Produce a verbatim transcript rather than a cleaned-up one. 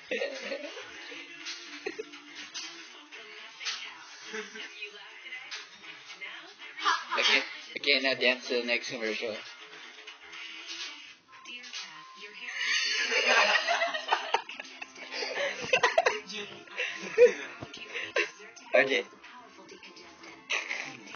Okay, okay, now dance to the next commercial. Okay.